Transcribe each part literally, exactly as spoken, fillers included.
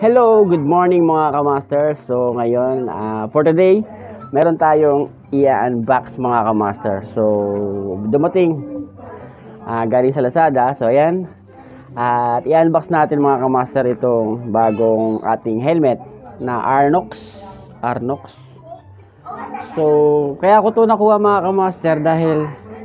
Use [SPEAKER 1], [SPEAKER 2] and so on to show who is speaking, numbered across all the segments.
[SPEAKER 1] Hello, good morning mga kamasters. So ngayon, uh, for today, meron tayong i-unbox mga kamaster. So dumating uh, galing sa Lazada. So ayan, at i-unbox natin mga kamaster itong bagong ating helmet na Arnox. Arnox. So kaya ko to nakuha mga kamaster dahil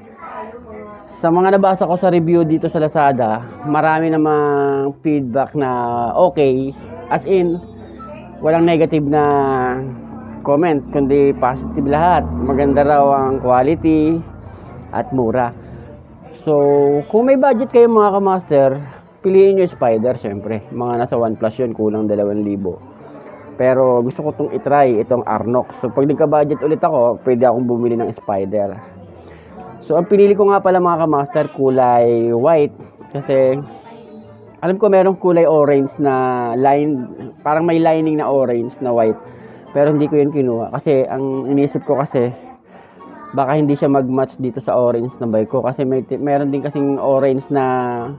[SPEAKER 1] sa mga nabasa ko sa review dito sa Lazada, marami namang feedback na okay. As in, walang negative na comment, kundi positive lahat. Maganda raw ang quality at mura. So, kung may budget kayo mga kamaster, piliin nyo Spider, syempre. Mga nasa OnePlus yun, kulang dalawang libo. Pero gusto ko itong itry, itong Arnox. So, pag nagka-budget ulit ako, pwede akong bumili ng Spider. So, ang pinili ko nga pala mga kamaster, kulay white. Kasi alam ko merong kulay orange na line, parang may lining na orange na white. Pero hindi ko yun kinuha. Kasi ang iniisip ko kasi, baka hindi siya mag-match dito sa orange na bike ko. Kasi may, meron din kasing orange na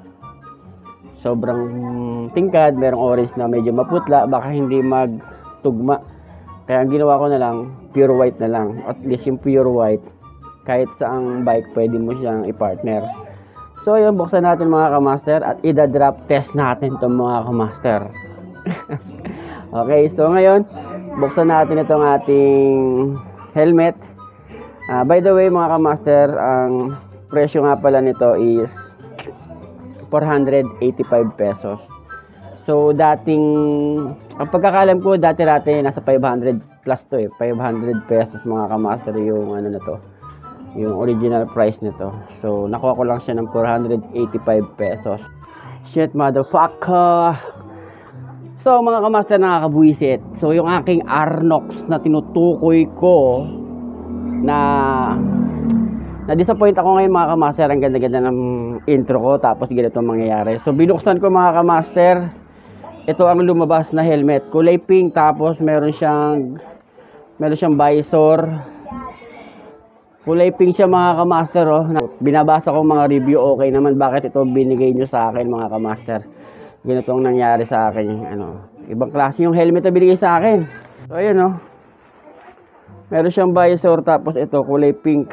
[SPEAKER 1] sobrang tingkad. Merong orange na medyo maputla. Baka hindi magtugma. Kaya ang ginawa ko na lang, pure white na lang. At least yung pure white, kahit saang bike, pwede mo siyang i-partner. So, yun, buksan natin mga kamaster at i-drop test natin itong mga kamaster. Okay, so ngayon, buksan natin itong ating helmet. Uh, by the way mga kamaster, ang presyo nga pala nito is four hundred eighty-five pesos. So, dating, ang pagkakalam ko, dati-dati nasa five hundred plus to eh. five hundred pesos mga kamaster yung ano na to, yung original price nito. So nakuha ko lang siya ng four hundred eighty-five pesos. Shit motherfucker. So mga kamaster, nakakabuisit. So yung aking Arnox na tinutukoy ko, na na-disappoint ako ngayon mga kamaster. Ang ganda-ganda ng intro ko, tapos ganito mangyayari. So binuksan ko mga kamaster, ito ang lumabas na helmet, kulay pink. Tapos meron siyang meron siyang visor. Kulay pink siya mga kamaster, oh. Binabasa ko mga review, okay naman. Bakit ito binigay nyo sa akin mga kamaster? Ganito ang nangyari sa akin. Ano, ibang klase yung helmet na binigay sa akin. So ayun, oh. Meron siyang visor, tapos ito kulay pink.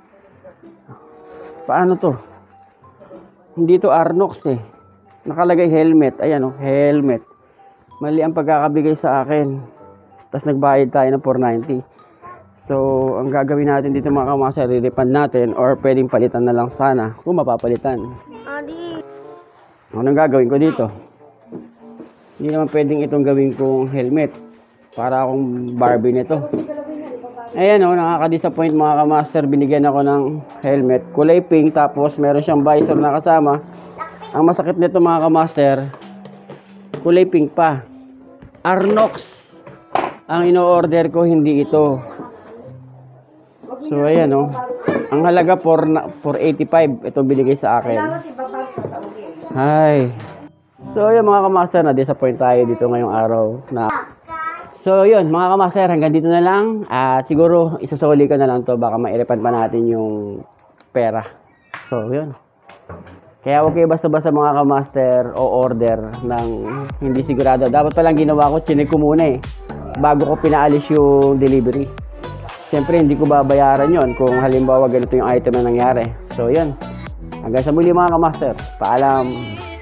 [SPEAKER 1] Paano to? Hindi to Arnox eh. Nakalagay helmet. Ayan, oh, helmet. Mali ang pagkakabigay sa akin. Tapos nagbayad tayo ng four ninety. So, ang gagawin natin dito mga kamaster, re-refund natin or pwedeng palitan na lang sana kung mapapalitan. Adi! Anong gagawin ko dito? Hindi naman pwedeng itong gawin kong helmet para akong Barbie nito. Ayan o, oh, nakaka-disappoint mga kamaster. Binigyan ako ng helmet, kulay pink, tapos meron siyang visor na kasama. Ang masakit nito mga kamaster, kulay pink pa. Arnox ang ino-order ko, hindi ito. So ayan, oh. Ang halaga four eighty-five ito binigay sa akin. Hi. So ayan mga kamaster, na disappoint tayo dito ngayong araw na. So yun mga kamaster, hanggang dito na lang. At siguro isasoli ko na lang to, baka ma-refund pa natin yung pera. So yun. Kaya huwag kayo basta-basta mga kamaster o order ng hindi sigurado. Dapat palang ginawa ko, chinek ko muna eh, bago ko pinaalis yung delivery. Siyempre, hindi ko babayaran yon kung halimbawa ganito yung item na nangyari. So, yun. Hanggang sa muli mga kamaster. Paalam.